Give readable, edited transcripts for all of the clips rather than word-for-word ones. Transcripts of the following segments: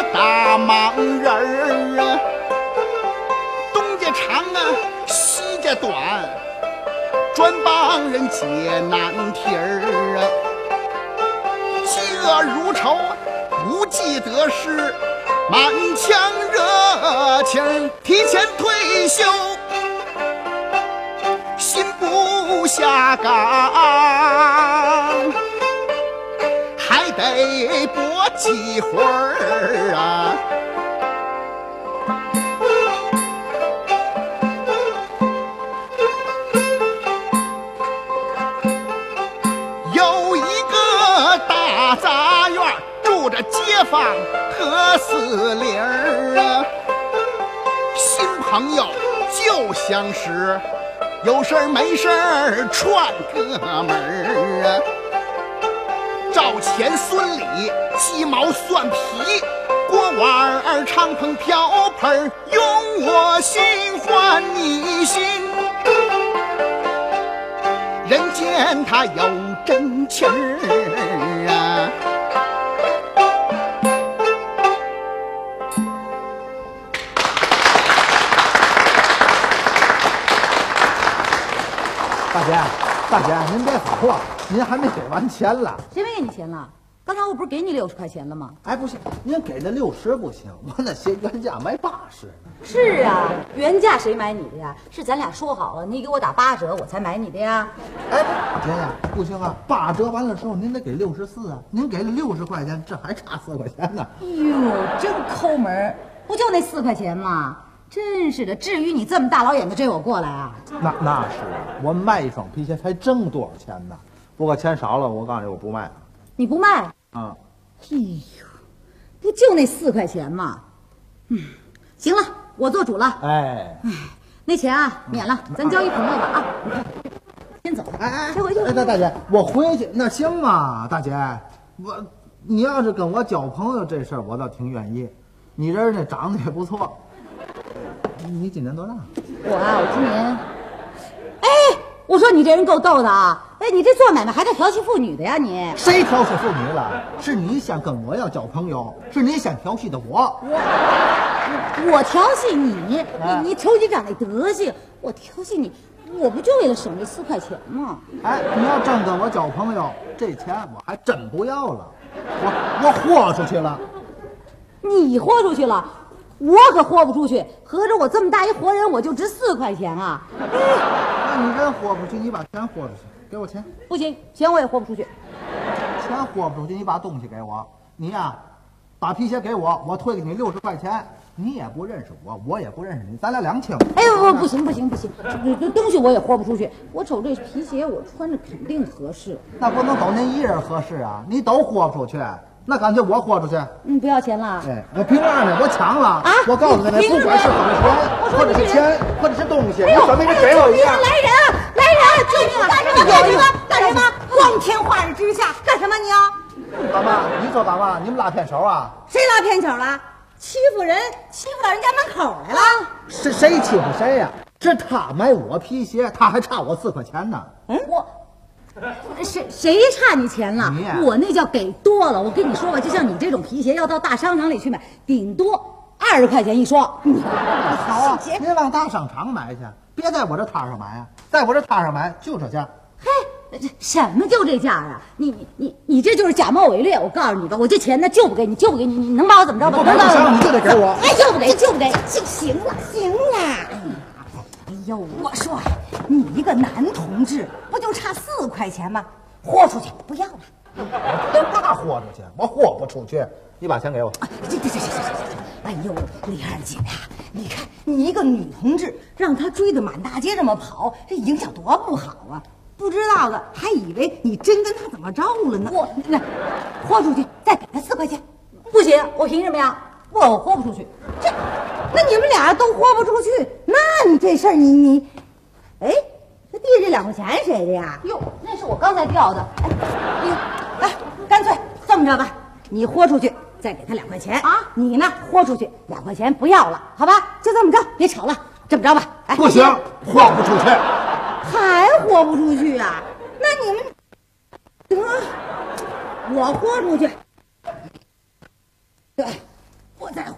大忙人儿，东家长啊，西家短，专帮人解难题儿。饥饿如仇，无计得施，满腔热情提前退休，心不下岗，还得搏几会儿啊！有一个大杂院，住着街坊和四邻儿啊，新朋友就相识，有事儿没事儿串哥们儿啊。赵钱孙李鸡毛蒜皮，锅碗儿敞篷瓢盆，用我心换你心，人间他有真情儿啊。 大姐，您别走了，您还没给完钱了。 谁没给你钱了？刚才我不是给你60块钱了吗？ 哎，不行，您给那60不行，我那些原价卖80呢。 是啊，原价谁买你的呀？是咱俩说好了，你给我打8折，我才买你的呀。 哎，姐呀，不行啊，8折完了之后您得给64啊，您给了60块钱，这还差4块钱呢。 哟，真抠门，不就那4块钱吗？真是的，至于你这么大老远的追我过来啊？ 那是啊，我卖一双皮鞋才挣多少钱呢？不过钱少了，我告诉你，我不卖了。 你不卖？ 啊， 哎呦，不就那4块钱吗？行了，我做主了。 哎， 那钱啊免了，咱交一朋友吧啊！先走。先回去。 大姐，我回去那行吗？大姐，你要是跟我交朋友这事儿，我倒挺愿意。你人呢长得也不错。你今年多大？ 我今年，哎，我说你这人够逗的啊！哎，你这做买卖还带调戏妇女的呀你？ 谁调戏妇女了？是你先跟我要交朋友，是你先调戏的我。 我调戏你，你瞅你长那德行，我调戏你，我不就为了省这4块钱吗？ 哎，你要真跟我交朋友，这钱我还真不要了，我豁出去了。 你豁出去了？我可豁不出去，合着我这么大一活人，我就值4块钱啊！ 那你人豁不出去，你把钱豁出去，给我钱。 不行，钱我也豁不出去。 钱豁不出去，你把东西给我。你呀，把皮鞋给我，我退给你60块钱。你也不认识我，我也不认识你，咱俩两清。 哎不行，这东西我也豁不出去。我瞅这皮鞋，我穿着肯定合适。 那不能都您一人合适啊，你都豁不出去。那干脆我豁出去。 不要钱了。 哎，我凭啥呢？我抢了啊！我告诉你，不管是或者是钱，或者是东西，你怎么也给我一样。 来人！救命啊！干什么？光天化日之下干什么你啊？ 干嘛？你说干嘛？你们拉偏手啊？ 谁拉偏手了？欺负到人家门口来了？ 是谁欺负谁呀？是他买我皮鞋，他还差我4块钱呢。 谁差你钱了？我那叫给多了。我跟你说吧，就像你这种皮鞋，要到大商场里去买，顶多20块钱一双。 好啊，您往大商场买去，别在我这摊上买啊！在我这摊上买就这价。 嘿，什么就这价啊？你这就是假冒伪劣！我告诉你吧，我这钱呢就不给你，你能把我怎么着吧？ 不行，你就得给我。 哎，就不给！行了。哎呦，我说你一个男同志，不就差4块钱吗？豁出去，不要了。 我哪豁出去？我豁不出去。你把钱给我。 行。哎呦，李二姐呀，你看你一个女同志，让她追得满大街这么跑，这影响多不好啊！不知道的还以为你真跟她怎么着了呢。豁出去，再给她4块钱。不行，我凭什么呀？我豁不出去。那你们俩都豁不出去，那你这事儿你，哎，这地这2块钱谁的呀？哟，那是我刚才掉的。哎，干脆这么着吧，你豁出去，再给他2块钱啊！你呢，豁出去2块钱不要了，好吧？就这么着，别吵了，这么着吧。哎， 不行，豁不出去， 还豁不出去啊？那你们得，我豁出去。对，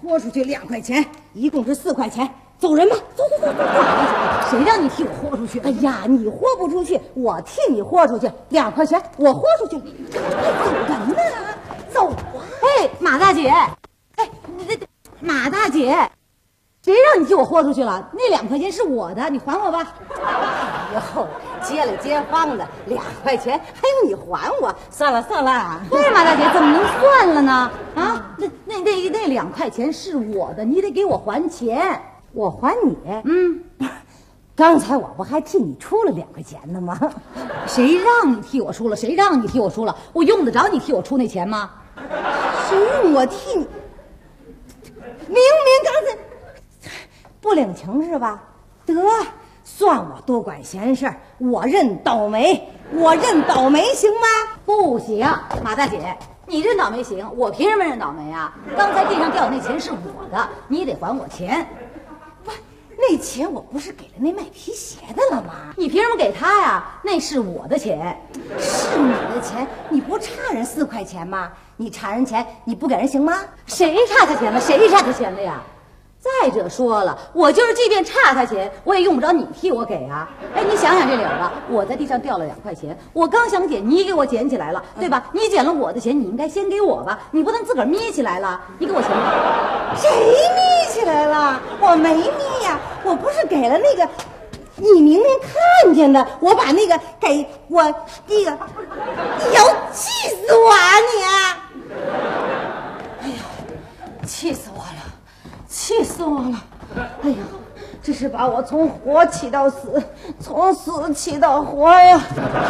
豁出去2块钱，一共是4块钱。走人吧，走。谁让你替我豁出去？哎呀，你豁不出去，我替你豁出去，2块钱我豁出去。走人呢，走啊！哎，马大姐，哎，马大姐，谁让你替我豁出去了？那2块钱是我的，你还我吧。哟，街里街坊的2块钱，还用你还我？算了。不是马大姐，怎么能算了呢？啊，那2块钱是我的，你得给我还钱。我还你，刚才我不还替你出了2块钱呢吗？谁让你替我出了？我用得着你替我出那钱吗？谁用我替你？明刚才不领情是吧？得，算我多管闲事儿，我认倒霉行吗？不行，马大姐，你认倒霉行，我凭什么认倒霉啊？刚才地上掉的那钱是我的，你得还我钱。那钱我不是给了那卖皮鞋的了吗？你凭什么给他呀？那是我的钱，是你的钱，你不差人4块钱吗？你差人钱，你不给人行吗？谁差他钱了？谁差他钱了呀？再者说了，我就是即便差他钱，我也用不着你替我给啊！哎，你想想这理儿吧，我在地上掉了2块钱，我刚想捡，你给我捡起来了，对吧？你捡了我的钱，你应该先给我吧，你不能自个儿眯起来了，你给我钱吧。谁眯起来了？我没眯呀，我不是给了那个，你明明看见的，我把那个给我那个，你要气死我啊你！哎呀，气死我了！气死我了！哎呀，这是把我从活气到死，从死气到活呀！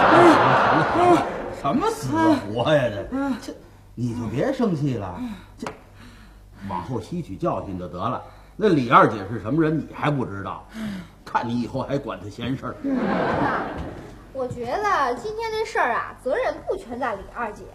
什么死活呀？这你就别生气了，这往后吸取教训就得了。那李二姐是什么人，你还不知道？看你以后还管她闲事儿。 妈，我觉得今天这事儿啊，责任不全在李二姐。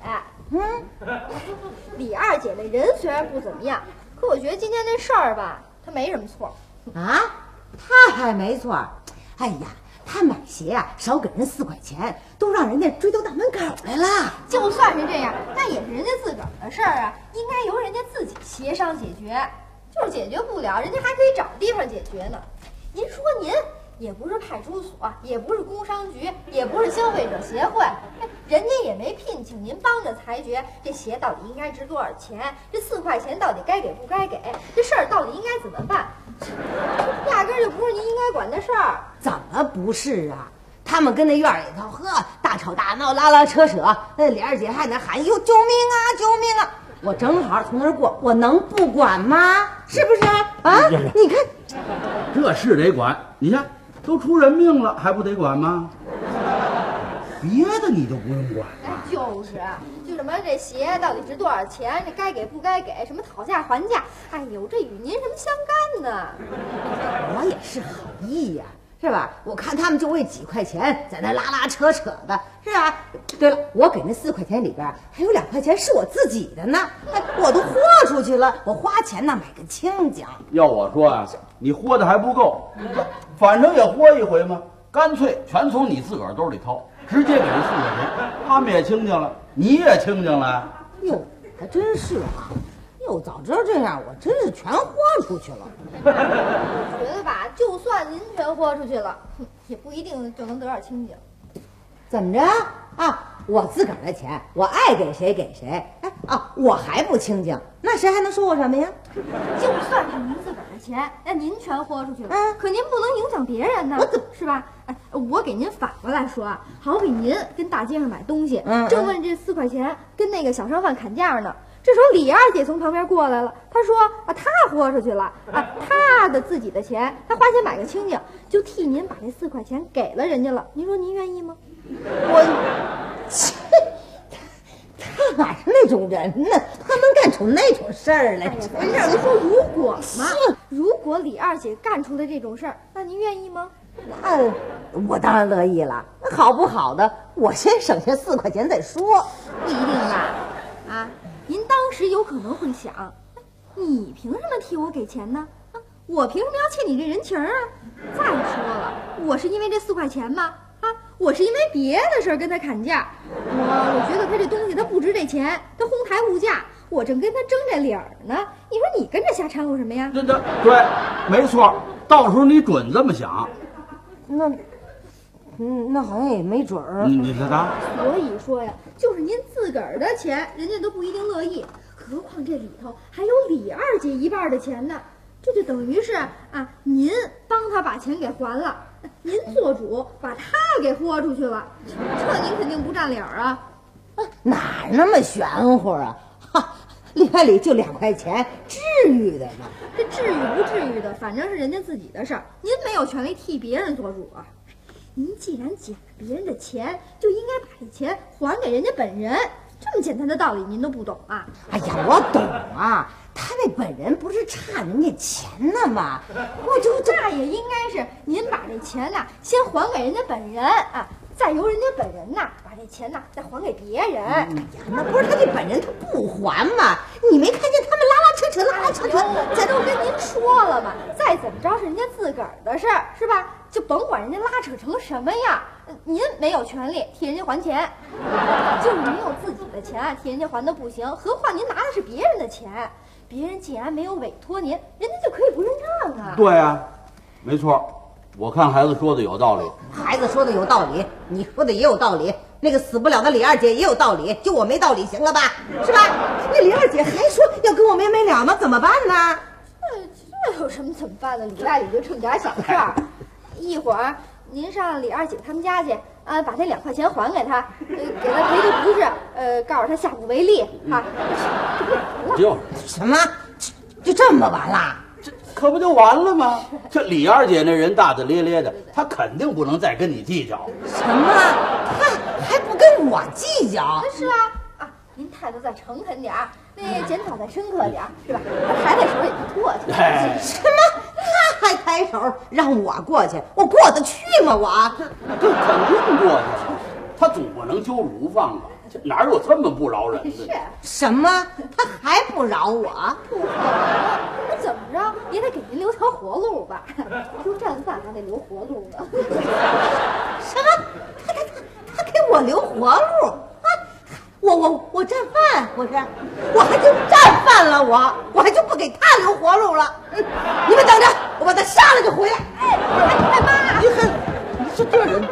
李二姐那人虽然不怎么样，可我觉得今天这事儿吧，她没什么错。 啊，她还没错。哎呀，她买鞋啊，少给人4块钱，都让人家追到大门口来了。 就算是这样，那也是人家自个儿的事儿啊，应该由人家自己协商解决。就是解决不了，人家还可以找地方解决呢。您说您也不是派出所，也不是工商局，也不是消费者协会，人家也没聘请您帮着裁决这鞋到底应该值多少钱，这4块钱到底该给不该给，这事儿到底应该怎么办，压根儿就不是您应该管的事儿。 怎么不是啊？他们跟那院里头大吵大闹，拉拉扯扯，那李二姐还得喊哟救命啊救命啊！我正好从那儿过，我能不管吗？是不是啊？你看， 这是得管。你看，都出人命了，还不得管吗？别的你就不用管了。 就什么这鞋到底值多少钱，这该给不该给，什么讨价还价，哎呦，这与您什么相干呢？ 我也是好意呀。是吧？我看他们就为几块钱在那拉拉扯扯的，是吧？对了，我给那4块钱里边还有2块钱是我自己的呢，我都豁出去了，我花钱呢买个清净。 要我说啊，你豁的还不够，反正也豁一回嘛，干脆全从你自个儿兜里掏，直接给人4块钱，他们也清净了，你也清净了。 哟，还真是啊！哟，早知道这样，我真是全豁出去了。 我觉得吧，就算您全豁出去了，也不一定就能得点清净。 怎么着啊？我自个儿的钱，我爱给谁给谁。哎啊，我还不清净，那谁还能说我什么呀？ 就算是您自个儿的钱，那您全豁出去了，可您不能影响别人呢，是吧？哎，我给您反过来说啊，好比您跟大街上买东西，正问这4块钱跟那个小商贩砍价呢。这时候李二姐从旁边过来了，她说啊，她豁出去了啊，她的自己的钱，她花钱买个清净，就替您把这4块钱给了人家了。您说您愿意吗？他哪是那种人呢？他能干出那种事儿来？不是，您说如果嘛，如果李二姐干出了这种事儿，那您愿意吗？那我当然乐意了。那好不好的，我先省下4块钱再说。不一定吧？啊。您当时有可能会想，你凭什么替我给钱呢？啊，我凭什么要欠你这人情啊？再说了，我是因为这4块钱吗？啊，我是因为别的事儿跟他砍价。我觉得他这东西他不值这钱，他哄抬物价，我正跟他争这理儿呢。你说你跟着瞎掺和什么呀？ 对，没错，到时候你准这么想。 那好像也没准儿。 你说啥？ 所以说呀，就是您自个儿的钱，人家都不一定乐意，何况这里头还有李二姐一半的钱呢。这就等于是啊，您帮他把钱给还了，您做主把他给豁出去了，这您肯定不占理儿啊。 哪那么玄乎啊？哈，里外里就2块钱，至于的吗？ 这至于不至于的，反正是人家自己的事儿，您没有权利替别人做主啊。您既然捡了别人的钱，就应该把这钱还给人家本人，这么简单的道理您都不懂啊？ 哎呀，我懂啊，他那本人不是差人家钱呢吗？ 我就这也应该是您把这钱呐先还给人家本人啊，再由人家本人呐把这钱呐再还给别人。 哎呀，那不是他这本人他不还吗？你没看见他们拉拉扯扯， 这都跟您说了嘛，再怎么着是人家自个儿的事儿，是吧？就甭管人家拉扯成什么样，您没有权利替人家还钱，就是您有自己的钱替人家还的不行，何况您拿的是别人的钱，别人既然没有委托您，人家就可以不认账啊。 对啊，没错，我看孩子说的有道理。 孩子说的有道理，你说的也有道理，那个死不了的李二姐也有道理，就我没道理，行了吧？是吧？那李二姐还说要跟我没了呢，怎么办呢？ 这有什么怎么办呢？里外里就这么点小事儿，一会儿您上李二姐他们家去啊，把这2块钱还给他，给他赔的不是，告诉他下不为例啊，这不就是什么？就这么完了？ 这可不就完了吗？这李二姐那人大大咧咧的，她肯定不能再跟你计较。 什么？他还不跟我计较？ 是啊，您态度再诚恳点儿，那检讨再深刻点儿，是吧？抬抬手也就过去了。 哎， 什么？他还抬手让我过去，我过得去吗？我这肯定过去，他总不能揪住不放吧？这哪有这么不饶人的？ 是什么？他还不饶我？ 不可能，那怎么着也得给您留条活路吧？说战犯还得留活路呢。 什么？他给我留活路啊？我战犯，我还就战犯了，我还就不给他留活路了。你们等着，我把他杀了就回来。哎妈！你是这人。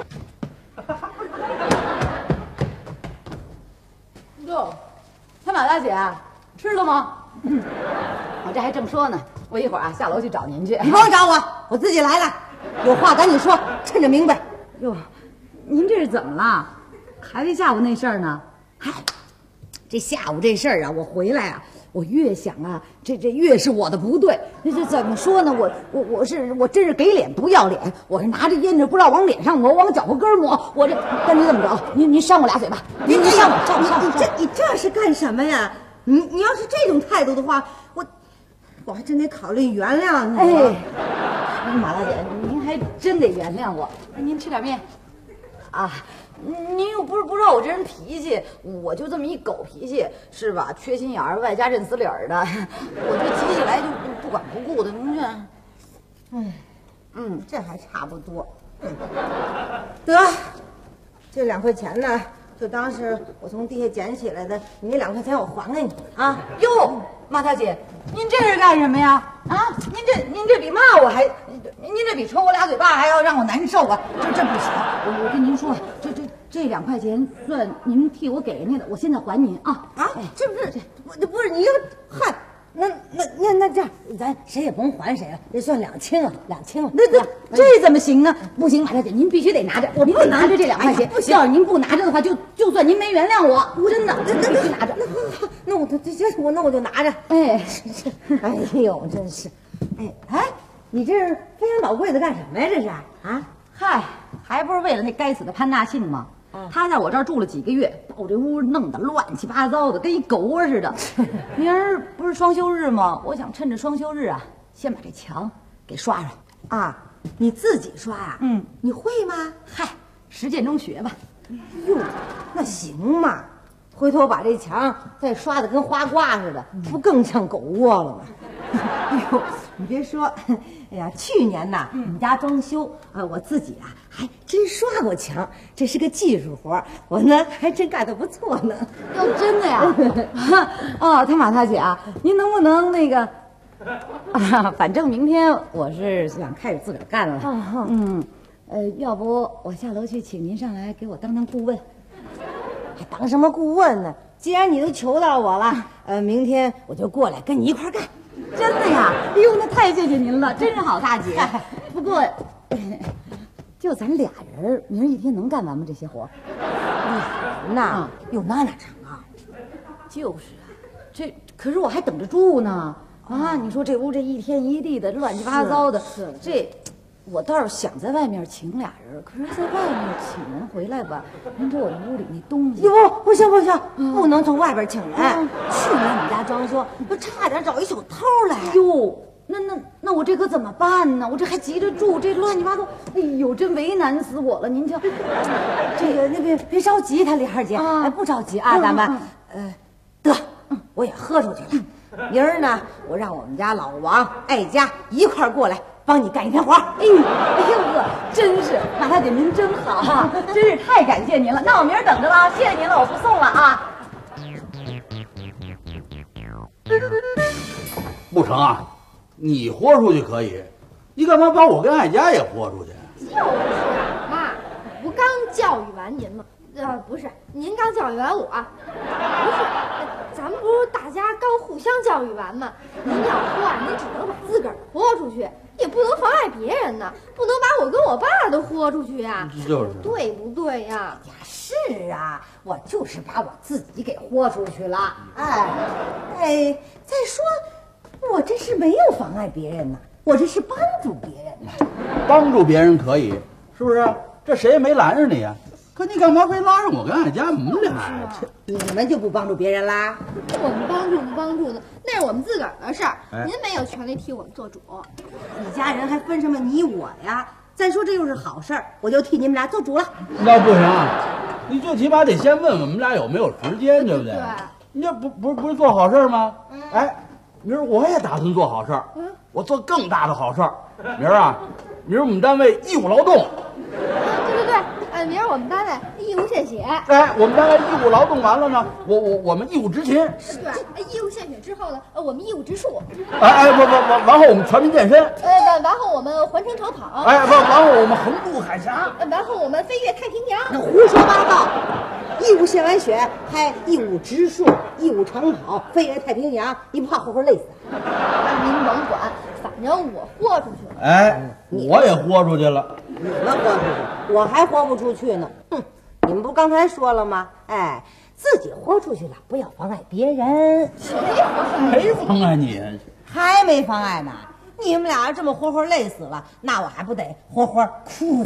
哟，他马大姐吃了吗？我这还正说呢，我一会儿下楼去找您去。 你不用找我，我自己来了。有话赶紧说，趁着明白。 哟，您这是怎么了？还为下午那事儿呢？ 嗨，这下午这事儿啊，我回来啊，我越想啊，这越是我的不对。这怎么说呢？我真是给脸不要脸。我是拿着烟纸不知道往脸上抹，往脚后跟抹。我这跟你怎么着？您扇我俩嘴巴。您扇我，你这是干什么呀？你要是这种态度的话，我还真得考虑原谅你。 哎，马大姐，您还真得原谅我。您吃点面啊。您又不知道我这人脾气，我就这么一狗脾气，是吧？缺心眼儿，外加认死理儿的，我这急起来就不管不顾的。您这， 这还差不多。得，这2块钱呢，就当是我从地下捡起来的，你那2块钱我还给你啊。 哟，马大姐，您这是干什么呀？啊，您这比骂我还，您这比抽我俩嘴巴还要让我难受啊！这不行，我跟您说，这2块钱算您替我给人家的，我现在还您啊！ 这不是你又嗨，那这样，咱谁也甭还谁了，这算2清了。 这怎么行呢？不行，马大姐，您必须得拿着，我必须拿着这2块钱。不行，要是您不拿着的话，就算您没原谅我，真的，必须拿着。 那我就拿着。哎呦，真是，你这是飞檐倒柜的干什么呀？这是啊？ 嗨，还不是为了那该死的潘大庆吗？他在我这儿住了几个月，把我这屋弄得乱七八糟的，跟一狗窝似的。明儿不是双休日吗？我想趁着双休日啊，先把这墙给刷刷。 啊，你自己刷呀？你会吗？ 嗨，实践中学吧。 哟，那行嘛。回头把这墙再刷得跟花瓜似的，不更像狗窝了吗？哎呦，你别说，哎呀，去年呐，我们家装修，我自己啊还真刷过墙，这是个技术活，我呢还真干得不错呢。 哟，真的呀？哦，他马大姐啊，您能不能那个反正明天我是想开始自个儿干了。要不我下楼去请您上来给我当当顾问。 还当什么顾问呢？既然你都求到我了，明天我就过来跟你一块儿干。 真的呀？哎呦，那太谢谢您了，真是好大姐。不过，就咱俩人，明儿一天能干完吗？这些活？ 那有那哪成啊？ 就是啊，这可是我还等着住呢。啊，你说这屋这一天一地的乱七八糟的， 是这。我倒是想在外面请俩人，可是在外面请人回来吧，人这我屋里那东西。 不行，不能从外边请人。去年你家装修，不差点找一小偷来。 哟，那我这可怎么办呢？我这还急着住，这乱七八糟，哎呦，真为难死我了。您瞧， 那别着急，他李二姐，不着急啊，咱们得，我也喝出去了。明儿呢，我让我们家老王、艾佳一块儿过来。帮你干一天活。 哎呦呵，真是马大姐您真好啊，真是太感谢您了。那我明儿等着了，谢谢您了，我不送了啊。 不成啊，你豁出去可以，你干嘛把我跟艾佳也豁出去？ 就是妈，我不刚教育完您吗？不是，您刚教育完我。不是，咱们不是大家刚互相教育完吗？您要豁啊，您只能把自个儿豁出去，也不能妨碍别人呢，不能把我跟我爸都豁出去呀， 就是， 对不对呀？ 是啊，我就是把我自己给豁出去了。再说，我这是没有妨碍别人呢，我这是帮助别人呢。 帮助别人可以，是不是？这谁也没拦着你呀。可你干嘛非拉上我跟艾佳我们俩呀？ 你们就不帮助别人啦？ 我们帮助不帮助呢？那是我们自个儿的事儿，您没有权利替我们做主。 你家人还分什么你我呀？再说这又是好事儿，我就替你们俩做主了。 那不行，你最起码得先问问我们俩有没有时间，对不对？ 对。 你这不是做好事吗？明儿我也打算做好事儿，我做更大的好事儿。明儿我们单位义务劳动。 对，明儿我们单位义务献血。 我们单位义务劳动完了呢，我们义务执勤。 对，义务献血之后呢，我们义务植树。 完后我们全民健身。 完后我们环城长跑。 完后我们横渡海峡。 完后我们飞越太平洋。 那胡说八道！义务献完血，还义务植树，义务长跑，飞越太平洋，你不怕活活累死？ 您甭管，反正我豁出去了。 我也豁出去了。 你们豁出去，我还豁不出去呢。你们不刚才说了吗？自己豁出去了，不要妨碍别人。 谁妨碍你？ 还没妨碍呢。你们俩这么活活累死了，那我还不得活活哭死？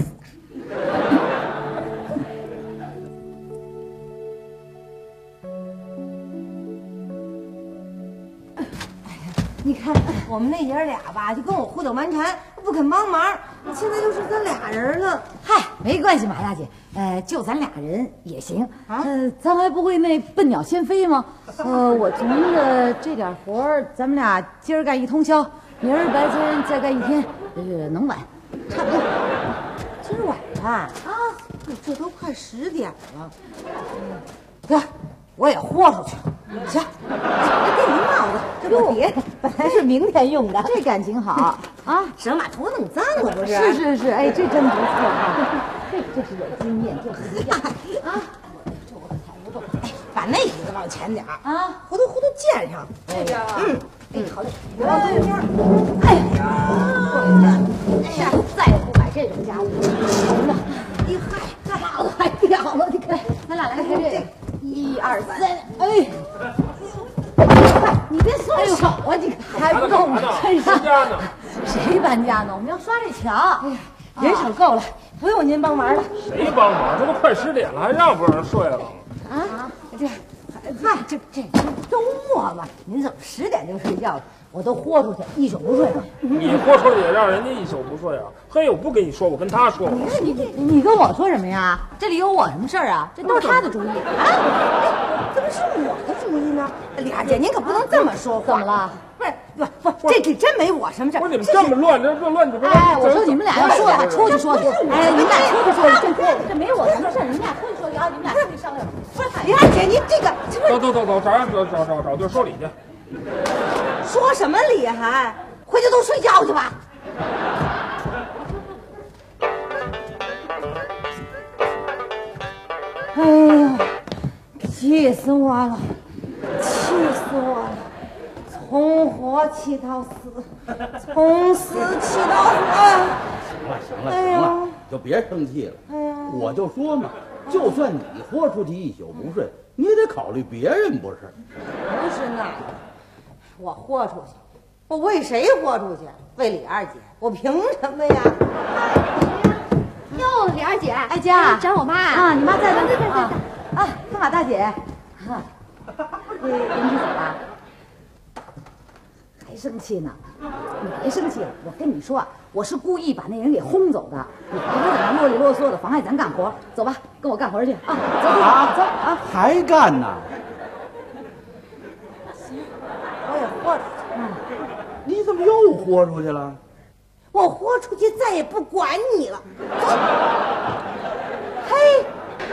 你看我们那爷俩吧，就跟我胡搅蛮缠，不肯帮忙。现在就是咱俩人了。 嗨，没关系，马大姐，就咱俩人也行。咱还不会那笨鸟先飞吗？我觉得这点活儿，咱们俩今儿干一通宵，明儿白天再干一天，能完，差不多。 今儿晚上这都快10点了。得，我也豁出去了。行，给你帽子，这不别的，本来是明天用的， 这感情好啊， 省把头弄脏了不是？ 是，这真不错啊，这是有经验，这不一样啊。这我可抬不动， 把那椅子往前点啊， 糊涂溅上。 这边啊，好嘞。再也不买这种家务了。 你嗨， 帽子还掉了，你看，咱俩来开这个。1、2、3，你别松手啊！你还不动呢？ 搬家呢？ 谁搬家呢？我们要刷这墙。 人手够了，不用您帮忙了。 谁帮忙？这都快10点了，还让不让人睡了？ 这周末嘛，您怎么10点就睡觉了？我都豁出去一宿不睡了。 你豁出去也让人家一宿不睡啊？嘿，我不跟你说，我跟他说。 你跟我说什么呀？这里有我什么事儿啊？这都是他的主意啊！ 怎么是我的主意呢？李二姐，您可不能这么说话。 怎么了？ 不，这真没我什么事儿。 不是你们这么乱，这乱七八糟。 我说你们俩要说的，出去说去。你们俩出去说去，这没我什么事儿。你们俩出去说去啊！你们俩出去商量。不是， 李二姐，您这个走，找地儿说理去。 说什么厉害？回去都睡觉去吧。哎呀，气死我了！气死我了！从活气到死，从死气到行了，行了，就别生气了。 哎呀， 我就说嘛，就算你豁出去一宿不睡，你也得考虑别人，不是？ 不是那个，我豁出去，我为谁豁出去？为李二姐，我凭什么呀？ 哟，李二姐， 哎家找我妈啊，你妈在呢， 在啊，干嘛大姐？啊，邻居走了，还生气呢？你别生气了，我跟你说啊，我是故意把那人给轰走的，你别在那啰里啰嗦的，妨碍咱干活。走吧，跟我干活去啊！走走啊！ 还干呢？ 我也豁出去。 你怎么又豁出去了？ 我豁出去，再也不管你了。走。嘿。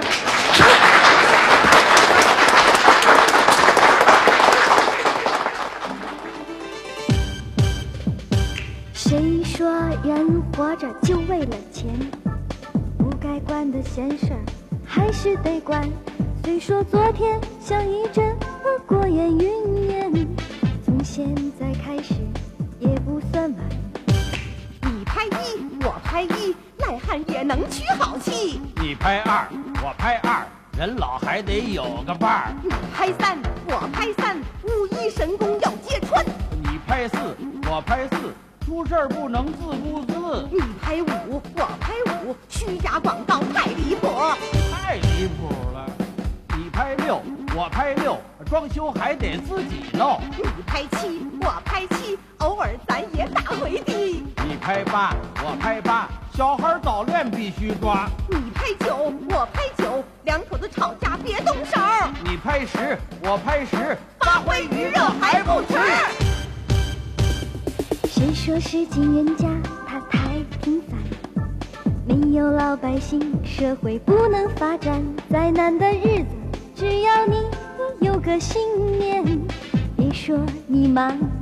谁说人活着就为了钱？不该管的闲事儿还是得管。虽说昨天像一阵过眼云烟，从现在开始也不算晚。 你拍一，我拍一，赖汉也能取好气。 你拍二，我拍二，人老还得有个伴儿。 你拍三，我拍三，武艺神功要揭穿。 你拍四，我拍四，出事儿不能自顾自。 你拍五，我拍五，虚假广告太离谱。 太离谱了。你拍六，我拍六，装修还得自己弄。 你拍七，我拍七，偶尔咱也打回地。 你拍八，我拍八，小孩早恋必须抓。 你拍九，我拍九，两口子吵架别动手。 你拍十，我拍十， 发挥余热还不迟。 谁说是金人家他太平凡？没有老百姓，社会不能发展。再难的日子，只要你有个信念。别说你忙